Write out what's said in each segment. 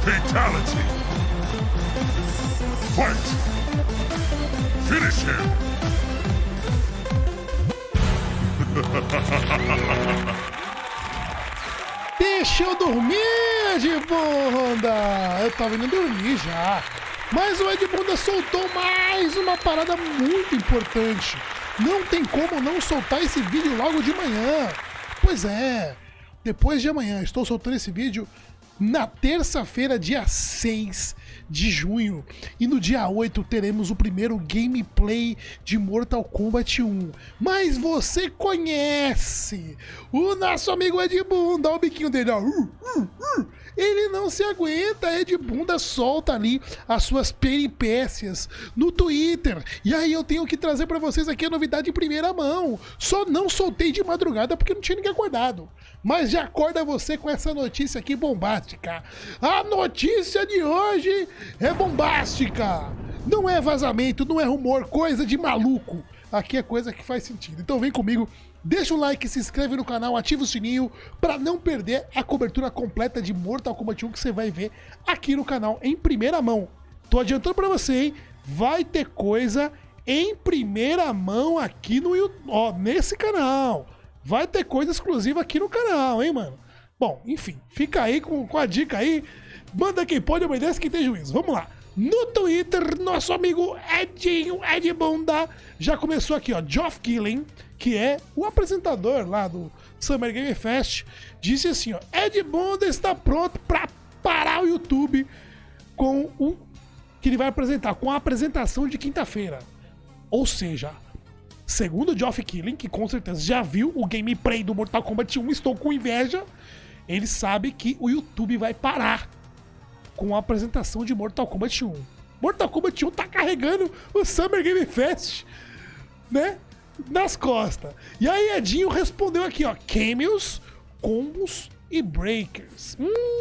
Fatality. Fight. Finish him. Deixa eu dormir, Edbunda! Eu tava indo dormir já. Mas o Edbunda soltou mais uma parada muito importante. Não tem como não soltar esse vídeo logo de manhã. Pois é, depois de amanhã estou soltando esse vídeo na terça-feira, dia 6 de junho. E no dia 8 teremos o primeiro gameplay de Mortal Kombat 1. Mas você conhece o nosso amigo Edbunda, olha o biquinho dele, ó. Ele não se aguenta, Edbunda solta ali as suas peripécias no Twitter. E aí eu tenho que trazer pra vocês aqui a novidade em primeira mão. Só não soltei de madrugada porque não tinha ninguém acordado. Mas já acorda você com essa notícia aqui bombástica. A notícia de hoje é bombástica. Não é vazamento, não é rumor, coisa de maluco. Aqui é coisa que faz sentido. Então vem comigo, deixa o like, se inscreve no canal, ativa o sininho para não perder a cobertura completa de Mortal Kombat 1 que você vai ver aqui no canal em primeira mão. Tô adiantando para você, hein? Vai ter coisa em primeira mão aqui no YouTube, ó, nesse canal. Vai ter coisa exclusiva aqui no canal, hein, mano? Bom, enfim, fica aí com a dica aí. Manda quem pode, obedece quem tem juízo. Vamos lá. No Twitter, nosso amigo Edbunda já começou aqui, ó. Geoff Keighley, que é o apresentador lá do Summer Game Fest, disse assim, ó: Edbunda está pronto para parar o YouTube com o que ele vai apresentar, com a apresentação de quinta-feira. Ou seja, segundo o Geoff Keighley, que com certeza já viu o gameplay do Mortal Kombat 1, estou com inveja, ele sabe que o YouTube vai parar com a apresentação de Mortal Kombat 1. Mortal Kombat 1 tá carregando o Summer Game Fest, né, nas costas. E aí Edinho respondeu aqui, ó: cameos, combos e breakers.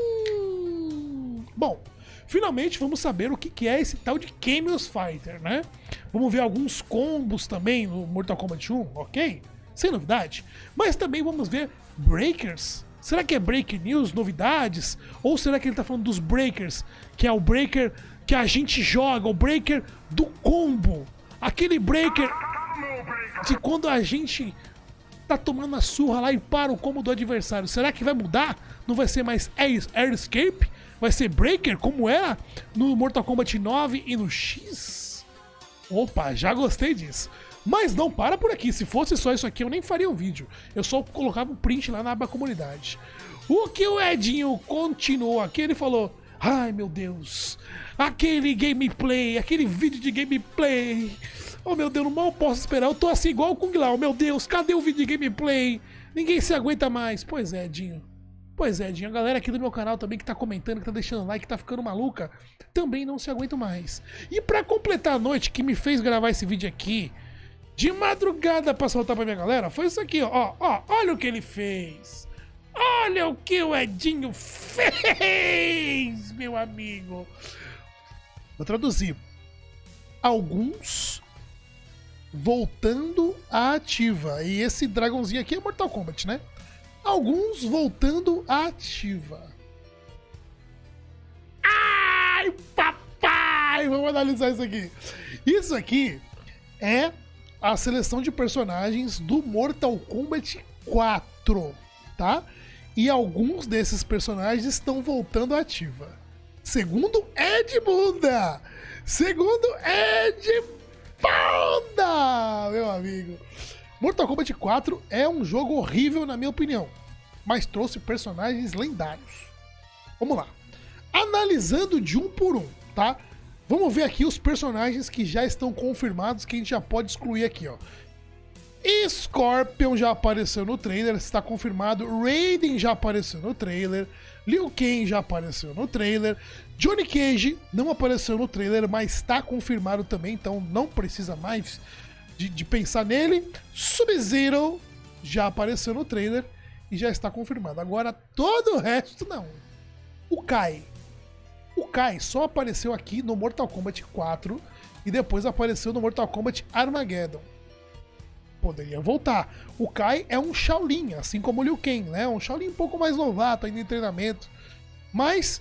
Bom, finalmente vamos saber o que é esse tal de Cameos Fighter, né? Vamos ver alguns combos também no Mortal Kombat 1, ok? Sem novidade. Mas também vamos ver breakers. Será que é Breaking News, novidades? Ou será que ele tá falando dos breakers, que é o breaker que a gente joga, o breaker do combo? Aquele breaker de quando a gente tá tomando a surra lá e para o combo do adversário. Será que vai mudar? Não vai ser mais Air Escape? Vai ser breaker como era no Mortal Kombat 9 e no X? Opa, já gostei disso. Mas não para por aqui, se fosse só isso aqui eu nem faria um vídeo, eu só colocava um print lá na aba comunidade. O que o Edinho continuou aqui, ele falou: ai meu Deus, aquele gameplay, aquele vídeo de gameplay, oh meu Deus, não mal posso esperar, eu tô assim igual o Kung Lao, meu Deus, cadê o vídeo de gameplay? Ninguém se aguenta mais. Pois é, Edinho. Pois é, Edinho, a galera aqui do meu canal também que tá comentando, que tá deixando like, que tá ficando maluca, também não se aguenta mais. E pra completar a noite que me fez gravar esse vídeo aqui de madrugada pra soltar pra minha galera, foi isso aqui, ó, olha o que ele fez. Olha o que o Edinho fez, meu amigo. Vou traduzir. Alguns voltando à ativa. E esse dragãozinho aqui é Mortal Kombat, né? Alguns voltando à ativa. Ai, papai! Vamos analisar isso aqui. Isso aqui é a seleção de personagens do Mortal Kombat 4, tá? E alguns desses personagens estão voltando à ativa. Segundo Edbunda! Segundo Edbunda! Meu amigo. Mortal Kombat 4 é um jogo horrível na minha opinião, mas trouxe personagens lendários. Vamos lá. Analisando de um por um, tá? Vamos ver aqui os personagens que já estão confirmados, que a gente já pode excluir aqui, ó. Scorpion já apareceu no trailer, está confirmado. Raiden já apareceu no trailer. Liu Kang já apareceu no trailer. Johnny Cage não apareceu no trailer, mas está confirmado também, então não precisa mais de pensar nele. Sub-Zero já apareceu no trailer e já está confirmado. Agora todo o resto não. O Kai só apareceu aqui no Mortal Kombat 4 e depois apareceu no Mortal Kombat Armageddon. Poderia voltar. O Kai é um Shaolin, assim como o Liu Kang, né? Um Shaolin um pouco mais novato ainda em treinamento. Mas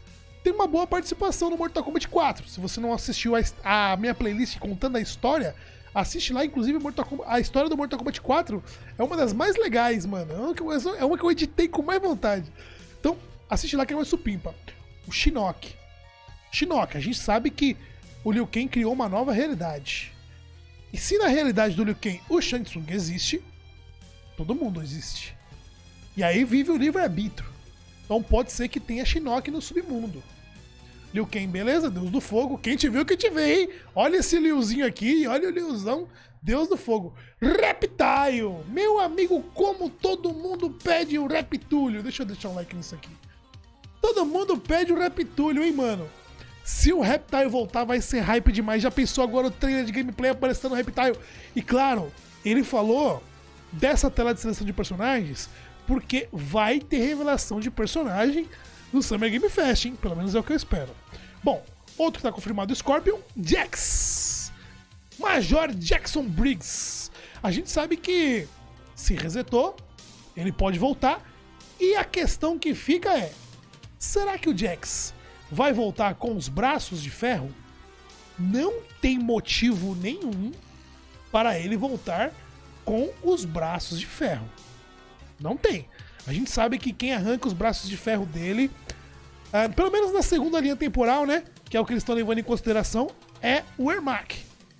tem uma boa participação no Mortal Kombat 4. Se você não assistiu a minha playlist contando a história, assiste lá, inclusive a história do Mortal Kombat 4 é uma das mais legais, mano. É uma que eu editei com mais vontade. Então, assiste lá que é mais supimpa. O Shinnok. A gente sabe que o Liu Kang criou uma nova realidade. E se na realidade do Liu Kang o Shang Tsung existe, todo mundo existe. E aí vive o livre-arbítrio. Então pode ser que tenha Shinnok no submundo. Liu Kang, beleza? Deus do fogo. Quem te viu, que te vê, hein? Olha esse Liuzinho aqui, olha o Liuzão. Deus do fogo. Reptile! Meu amigo, como todo mundo pede o Reptúlio. Deixa eu deixar um like nisso aqui. Todo mundo pede o Reptúlio, hein, mano? Se o Reptile voltar, vai ser hype demais. Já pensou agora o trailer de gameplay aparecendo no Reptile? E claro, ele falou dessa tela de seleção de personagens porque vai ter revelação de personagem no Summer Game Fest, hein? Pelo menos é o que eu espero. Bom, outro que tá confirmado, Scorpion, Jax. Major Jackson Briggs. A gente sabe que se resetou, ele pode voltar. E a questão que fica é, será que o Jax vai voltar com os braços de ferro? Não tem motivo nenhum para ele voltar com os braços de ferro. Não tem. A gente sabe que quem arranca os braços de ferro dele, pelo menos na segunda linha temporal, né? Que é o que eles estão levando em consideração, é o Ermac.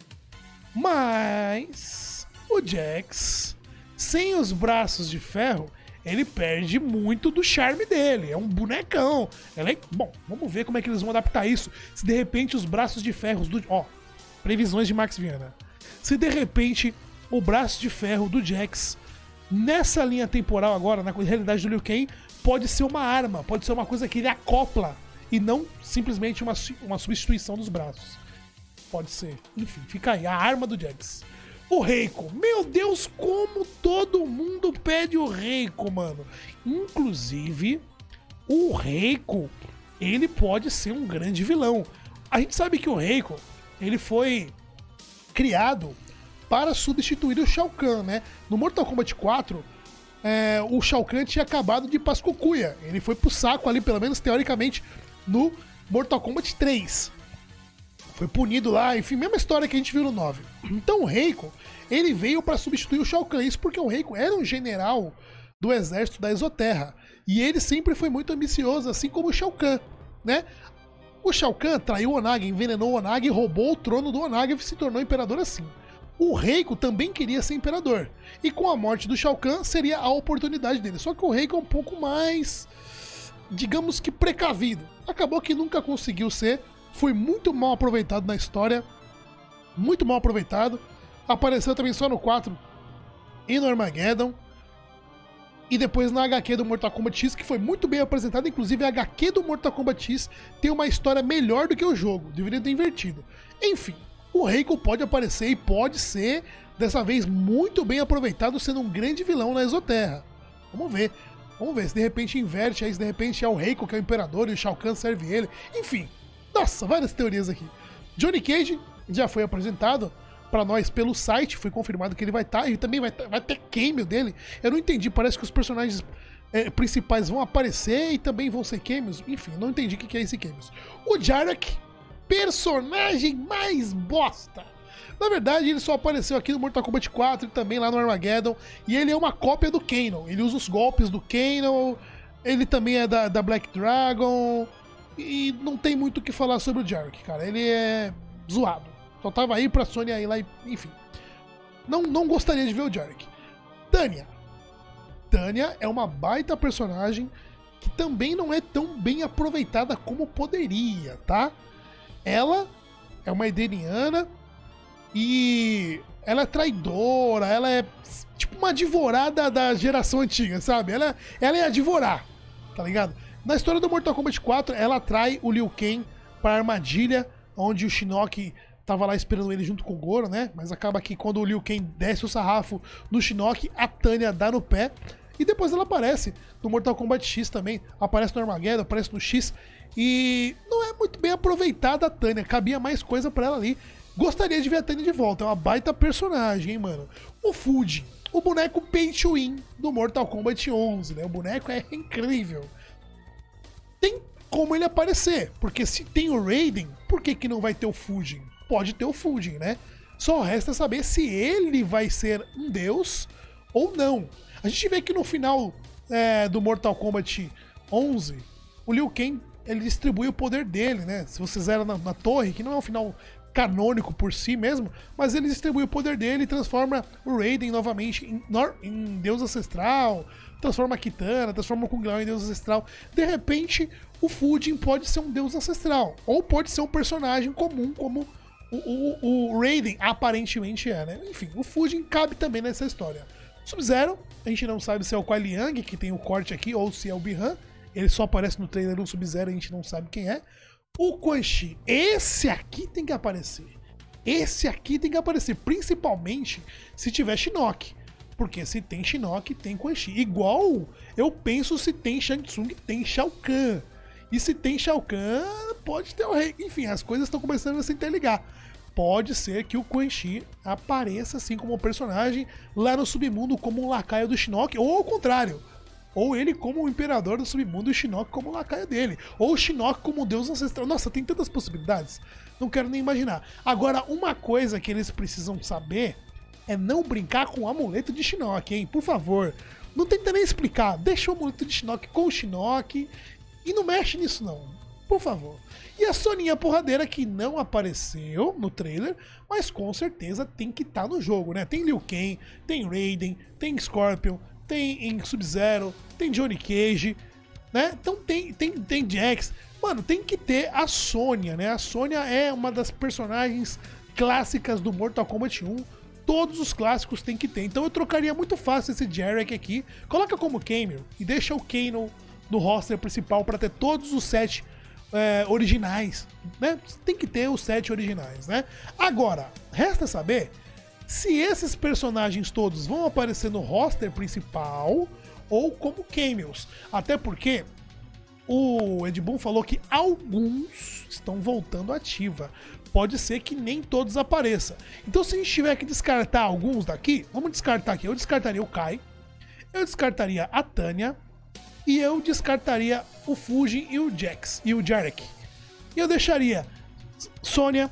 Mas o Jax, sem os braços de ferro, ele perde muito do charme dele. É um bonecão. Bom, vamos ver como é que eles vão adaptar isso. Se de repente os braços de ferro do... previsões de Max Viana. Se de repente o braço de ferro do Jax, nessa linha temporal agora, na realidade do Liu Kang, pode ser uma arma, pode ser uma coisa que ele acopla e não simplesmente uma substituição dos braços. Pode ser. Enfim, fica aí, a arma do Jax. O Reiko. Meu Deus, como todo mundo pede o Reiko, mano. Inclusive, o Reiko, ele pode ser um grande vilão. A gente sabe que o Reiko, ele foi criado para substituir o Shao Kahn, né? No Mortal Kombat 4, o Shao Kahn tinha acabado de Pascocuia. Ele foi pro saco ali, pelo menos teoricamente, no Mortal Kombat 3. Foi punido lá, enfim, mesma história que a gente viu no 9. Então o Reiko, ele veio para substituir o Shao Kahn. Isso porque o Reiko era um general do exército da Exoterra. E ele sempre foi muito ambicioso, assim como o Shao Kahn, né? O Shao Kahn traiu o Onaga, envenenou o Onaga e roubou o trono do Onaga e se tornou imperador assim. O Reiko também queria ser imperador. E com a morte do Shao Kahn seria a oportunidade dele. Só que o Reiko é um pouco mais, digamos que precavido. Acabou que nunca conseguiu ser. Foi muito mal aproveitado na história. Muito mal aproveitado. Apareceu também só no 4 e no Armageddon. E depois na HQ do Mortal Kombat X, que foi muito bem apresentado. Inclusive a HQ do Mortal Kombat X tem uma história melhor do que o jogo. Deveria ter invertido. Enfim, o Reiko pode aparecer e pode ser, dessa vez, muito bem aproveitado, sendo um grande vilão na Exoterra. Vamos ver. Vamos ver se de repente inverte, aí se de repente é o Reiko que é o imperador e o Shao Kahn serve ele. Enfim, nossa, várias teorias aqui. Johnny Cage já foi apresentado pra nós pelo site, foi confirmado que ele vai estar, e também vai ter cameo dele. Eu não entendi, parece que os personagens principais vão aparecer e também vão ser cameos. Enfim, não entendi o que é esse cameos. O Jarak, personagem mais bosta. Na verdade, ele só apareceu aqui no Mortal Kombat 4 e também lá no Armageddon. E ele é uma cópia do Kano. Ele usa os golpes do Kano. Ele também é da Black Dragon. E não tem muito o que falar sobre o Jarak, cara. Ele é zoado. Só tava aí pra Sony aí lá, enfim. Não gostaria de ver o Jarak. Tanya. Tanya é uma baita personagem que também não é tão bem aproveitada como poderia, tá? Ela é uma Edeniana e ela é traidora, ela é tipo uma Divorada da geração antiga, sabe? Ela é a Divorá, tá ligado? Na história do Mortal Kombat 4, ela atrai o Liu Kang para a armadilha onde o Shinnok tava lá esperando ele junto com o Goro, né? Mas acaba que quando o Liu Kang desce o sarrafo no Shinnok, a Tanya dá no pé. E depois ela aparece no Mortal Kombat X também, aparece no Armageddon, aparece no X. E não é muito bem aproveitada a Tanya, cabia mais coisa pra ela ali. Gostaria de ver a Tanya de volta, é uma baita personagem, hein, mano. O Fujin, o boneco Pay to Win do Mortal Kombat 11, né? O boneco é incrível. Tem como ele aparecer. Porque se tem o Raiden, por que não vai ter o Fujin? Pode ter o Fujin, né? Só resta saber se ele vai ser um deus ou não. A gente vê que no final do Mortal Kombat 11, o Liu Kang, ele distribui o poder dele, né? Se vocês eram na torre, que não é um final canônico por si mesmo, mas ele distribui o poder dele e transforma o Raiden novamente em deus ancestral, transforma a Kitana, transforma o Kung Lao em deus ancestral. De repente, o Fujin pode ser um deus ancestral, ou pode ser um personagem comum como o Raiden aparentemente é, né? Enfim, o Fujin cabe também nessa história. Sub-Zero, a gente não sabe se é o Kuai Liang, que tem o corte aqui, ou se é o Bi-Han. Ele só aparece no trailer do Sub-Zero, a gente não sabe quem é. O Quan Chi, esse aqui tem que aparecer. Esse aqui tem que aparecer, principalmente se tiver Shinnok. Porque se tem Shinnok, tem Quan Chi. Igual eu penso se tem Shang Tsung, tem Shao Kahn. E se tem Shao Kahn, pode ter o rei. Enfim, as coisas estão começando a se interligar. Pode ser que o Quan Chi apareça assim como um personagem lá no submundo como um lacaio do Shinnok, ou ao contrário. Ou ele como o imperador do submundo e o Shinnok como o lacaio dele. Ou o Shinnok como um deus ancestral. Nossa, tem tantas possibilidades. Não quero nem imaginar. Agora, uma coisa que eles precisam saber é não brincar com o amuleto de Shinnok, hein? Por favor. Não tenta nem explicar. Deixa o amuleto de Shinnok com o Shinnok e não mexe nisso não. Por favor. E a Soninha Porradeira, que não apareceu no trailer, mas com certeza tem que estar no jogo, né? Tem Liu Kang, tem Raiden, tem Scorpion, tem Sub-Zero, tem Johnny Cage, né? Então tem Jax. Mano, tem que ter a Sonya, né? A Sonya é uma das personagens clássicas do Mortal Kombat 1. Todos os clássicos tem que ter. Então eu trocaria muito fácil esse Jarek aqui. Coloca como cameo e deixa o Kano no roster principal para ter todos os 7 originais, né? Tem que ter os 7 originais, né? Agora, resta saber se esses personagens todos vão aparecer no roster principal ou como cameos. Até porque o Ed Boon falou que alguns estão voltando ativa. Pode ser que nem todos apareçam. Então se a gente tiver que descartar alguns daqui, vamos descartar aqui. Eu descartaria o Kai, eu descartaria a Tanya e eu descartaria o Fujin e o Jax e o Jarek. E eu deixaria Sonya,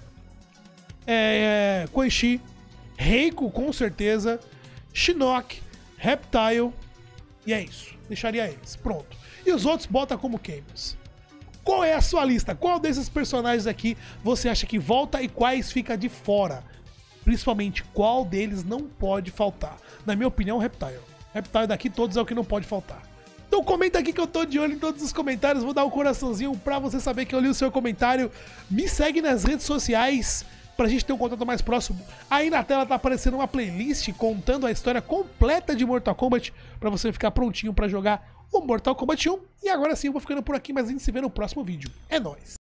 Quan Chi, Reiko com certeza, Shinnok, Reptile, e é isso. Deixaria eles. Pronto. E os outros bota como cameos. Qual é a sua lista? Qual desses personagens aqui você acha que volta e quais fica de fora? Principalmente, qual deles não pode faltar? Na minha opinião, Reptile. Reptile daqui todos é o que não pode faltar. Então comenta aqui que eu tô de olho em todos os comentários. Vou dar um coraçãozinho pra você saber que eu li o seu comentário. Me segue nas redes sociais pra gente ter um contato mais próximo. Aí na tela tá aparecendo uma playlist contando a história completa de Mortal Kombat pra você ficar prontinho pra jogar o Mortal Kombat 1. E agora sim eu vou ficando por aqui, mas a gente se vê no próximo vídeo. É nóis!